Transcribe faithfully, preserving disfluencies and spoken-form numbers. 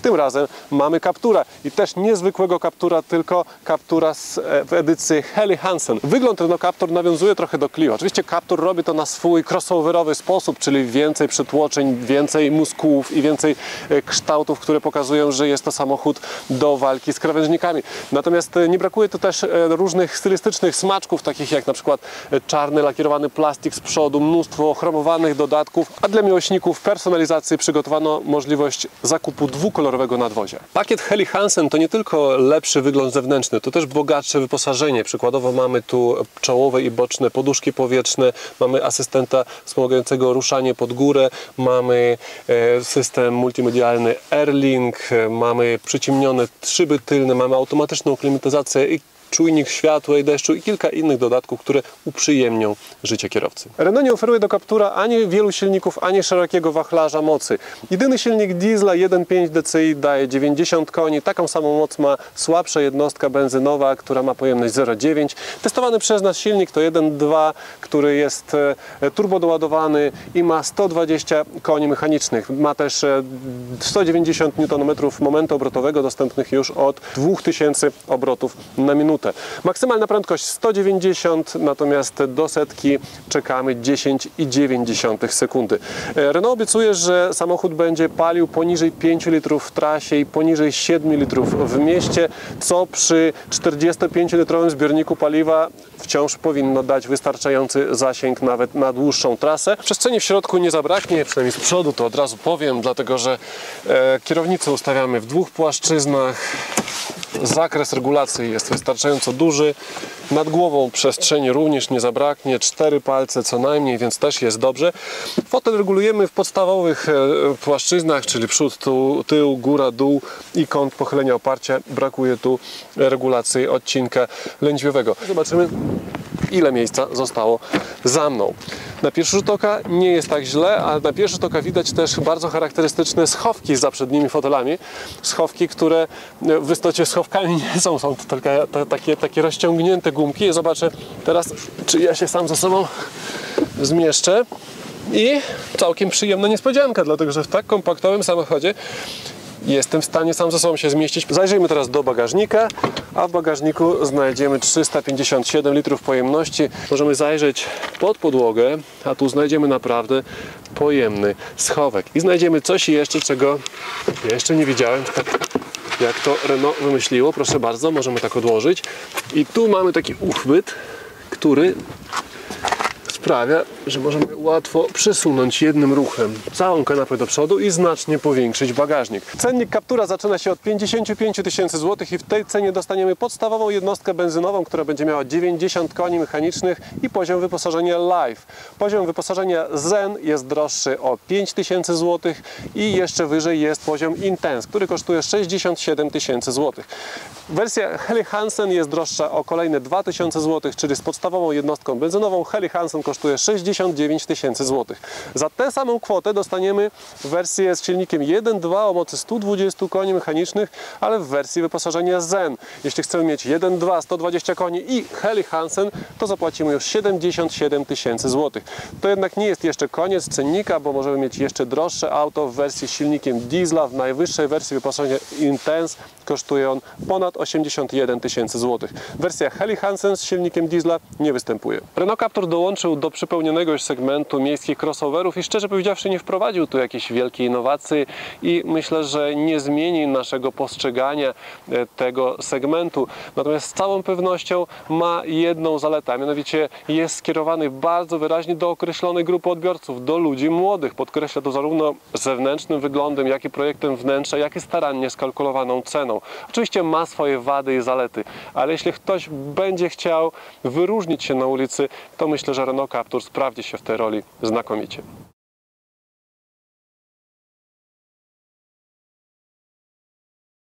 Tym razem mamy Captura i też niezwykłego Captura, tylko Captura z, w edycji Helly Hansen. Wygląd Renault Captur nawiązuje trochę do Clio. Oczywiście Captur robi to na swój crossoverowy sposób, czyli więcej przytłoczeń, więcej muskułów i więcej kształtów, które pokazują, że jest to samochód do walki z krawężnikami. Natomiast nie brakuje tu też różnych stylistycznych smaczków, takich jak na przykład czarny lakierowany plastik z przodu, mnóstwo chromowanych dodatków, a dla miłośników personalizacji przygotowano możliwość zakupu dwukolorowego nadwozia. Pakiet Helly Hansen to nie tylko lepszy wygląd zewnętrzny, to też bogatsze wyposażenie. Przykładowo mamy tu czołowe i boczne poduszki powietrzne, mamy asystenta wspomagającego ruszanie pod górę, mamy system multimedialny AirLink, mamy przyciemnione szyby tylne, mamy automatyczną klimatyzację i czujnik światła i deszczu i kilka innych dodatków, które uprzyjemnią życie kierowcy. Renault nie oferuje do Captura ani wielu silników, ani szerokiego wachlarza mocy. Jedyny silnik diesla jeden przecinek pięć D C I daje dziewięćdziesiąt koni. Taką samą moc ma słabsza jednostka benzynowa, która ma pojemność zero przecinek dziewięć. Testowany przez nas silnik to jeden przecinek dwa, który jest turbodoładowany i ma sto dwadzieścia koni mechanicznych. Ma też sto dziewięćdziesiąt niutonmetrów momentu obrotowego dostępnych już od dwóch tysięcy obrotów na minutę. Maksymalna prędkość sto dziewięćdziesiąt, natomiast do setki czekamy dziesięć przecinek dziewięć sekundy. Renault obiecuje, że samochód będzie palił poniżej pięciu litrów w trasie i poniżej siedmiu litrów w mieście, co przy czterdziestopięciolitrowym zbiorniku paliwa wciąż powinno dać wystarczający zasięg nawet na dłuższą trasę. Przestrzeni w środku nie zabraknie, przynajmniej z przodu to od razu powiem, dlatego że e, kierownicę ustawiamy w dwóch płaszczyznach. Zakres regulacji jest wystarczająco duży. Nad głową przestrzeni również nie zabraknie. Cztery palce co najmniej, więc też jest dobrze. Fotel regulujemy w podstawowych płaszczyznach, czyli przód, tył, tył, góra, dół i kąt pochylenia oparcia. Brakuje tu regulacji odcinka lędźwiowego. Zobaczymy, ile miejsca zostało za mną. Na pierwszy rzut oka nie jest tak źle, ale na pierwszy rzut oka widać też bardzo charakterystyczne schowki za przednimi fotelami. Schowki, które w istocie schowkami nie są, są to tylko takie, takie rozciągnięte gumki. Zobaczę teraz, czy ja się sam ze sobą zmieszczę. I całkiem przyjemna niespodzianka, dlatego że w tak kompaktowym samochodzie jestem w stanie sam ze sobą się zmieścić. Zajrzyjmy teraz do bagażnika, a w bagażniku znajdziemy trzysta pięćdziesiąt siedem litrów pojemności. Możemy zajrzeć pod podłogę, a tu znajdziemy naprawdę pojemny schowek. I znajdziemy coś jeszcze, czego jeszcze nie widziałem, tak jak to Renault wymyśliło. Proszę bardzo, możemy tak odłożyć. I tu mamy taki uchwyt, który sprawia, że możemy łatwo przesunąć jednym ruchem całą kanapę do przodu i znacznie powiększyć bagażnik. Cennik Captura zaczyna się od pięćdziesięciu pięciu tysięcy złotych i w tej cenie dostaniemy podstawową jednostkę benzynową, która będzie miała dziewięćdziesiąt koni mechanicznych i poziom wyposażenia Live. Poziom wyposażenia Zen jest droższy o pięć tysięcy złotych i jeszcze wyżej jest poziom Intense, który kosztuje sześćdziesiąt siedem tysięcy złotych. Wersja Helly Hansen jest droższa o kolejne dwa tysiące złotych, czyli z podstawową jednostką benzynową Helly Hansen kosztuje sześćdziesiąt dziewięć tysięcy złotych. Za tę samą kwotę dostaniemy wersję z silnikiem jeden przecinek dwa o mocy stu dwudziestu koni mechanicznych, ale w wersji wyposażenia Zen. Jeśli chcemy mieć jeden przecinek dwa, sto dwadzieścia koni i Helly Hansen, to zapłacimy już siedemdziesiąt siedem tysięcy złotych. To jednak nie jest jeszcze koniec cennika, bo możemy mieć jeszcze droższe auto w wersji z silnikiem diesla. W najwyższej wersji wyposażenia Intense kosztuje on ponad osiemdziesiąt jeden tysięcy złotych. Wersja Helly Hansen z silnikiem diesla nie występuje. Renault Captur dołączył do przypełnionego już segmentu miejskich crossoverów i szczerze powiedziawszy nie wprowadził tu jakiejś wielkiej innowacji i myślę, że nie zmieni naszego postrzegania tego segmentu. Natomiast z całą pewnością ma jedną zaletę, a mianowicie jest skierowany bardzo wyraźnie do określonej grupy odbiorców, do ludzi młodych. Podkreśla to zarówno zewnętrznym wyglądem, jak i projektem wnętrza, jak i starannie skalkulowaną ceną. Oczywiście ma swoje wady i zalety, ale jeśli ktoś będzie chciał wyróżnić się na ulicy, to myślę, że Renault Captur sprawdzi się w tej roli znakomicie.